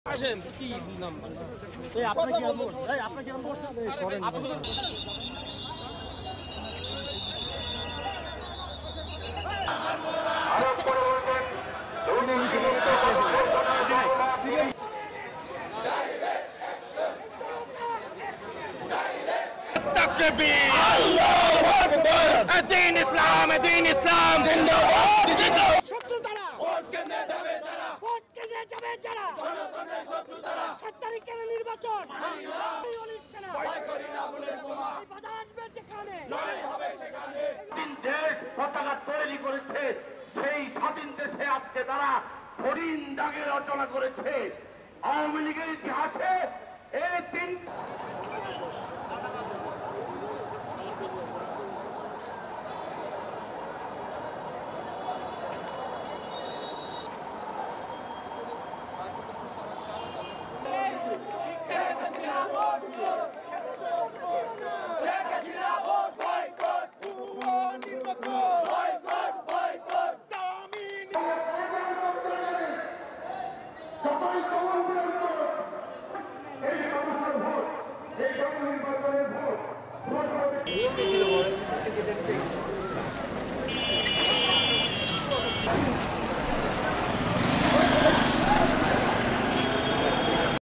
আসেন কি বুঝলাম এই আপনি কি আমল এই আপনি কি আমল করছেন এই করেন আরো পরে বলবেন দুর্নীতি মুক্ত تكبير الله اكبر الدين اسلام الدين اسلام जिंदाबाद जिंदाबाद শত্রু তারা ভোট কেন্দ্রে যাবে তারা ভোট কেন্দ্রে যাবে যারা গণতন্ত্রের শত্রু তারা 7 তারিখের নির্বাচন এই অনিশ্চয়তা ভয় করি না বলে বোমা বাধা আসবে যেখানে লড়াই হবে সেখানে দেশ পতাকা তৈরি করেছে সেই স্বাধীন দেশে আজকে তারা হরিণ দাগে রচনা করেছে আওয়ামী লীগের ইতিহাসে এই তিন